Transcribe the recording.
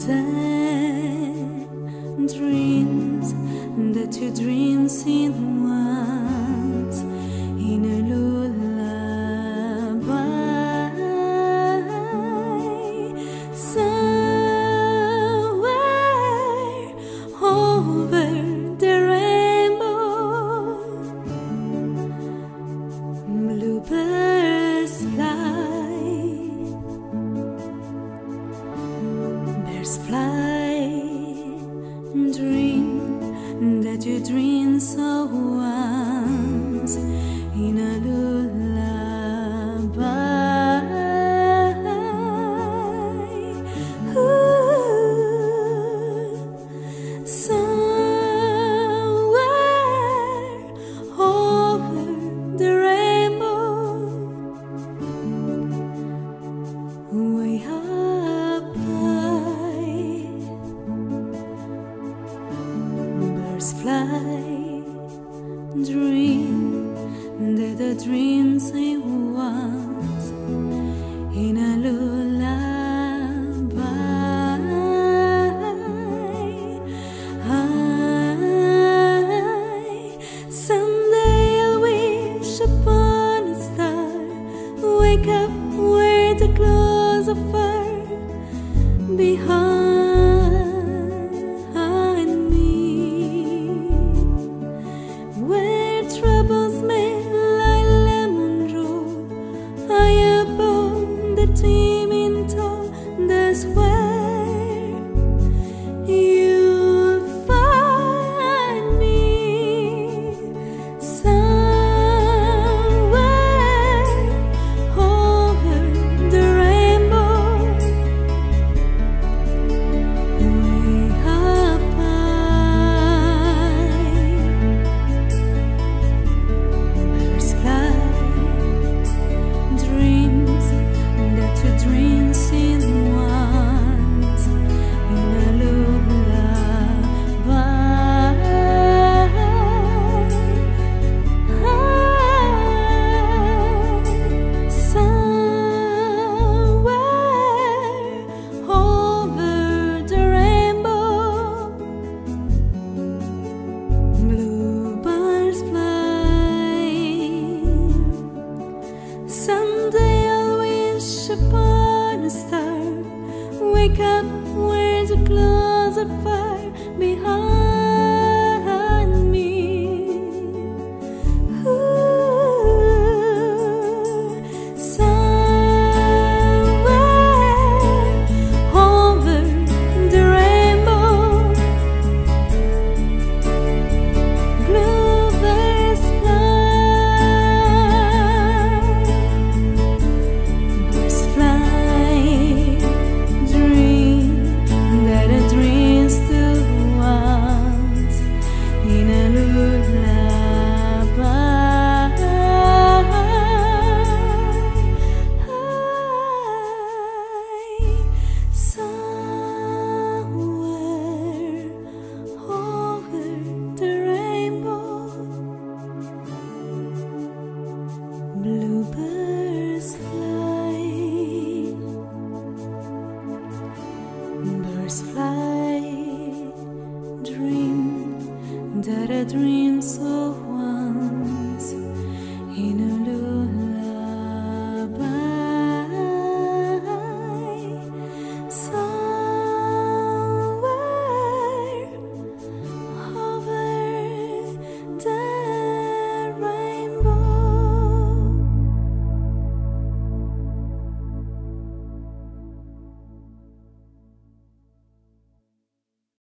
Dreams that you dream in once in a lullaby, somewhere over the rainbow. Bluebirds fly, birds fly. Dream that you dream so once in a lullaby. Ooh, somewhere over the rainbow, way up high. Fly, dream that the dreams I once in a lullaby. Someday I'll wish upon a star, wake up where the clouds are far behind. Troubles may lie lemon road, high above the teeming town. That's where you'll find me, somewhere over the rainbow, way up high. Dreams that you dream in once in a lullaby. Somewhere over the rainbow, bluebirds fly. Someday I'll wish upon a star, wake up where the clouds are far.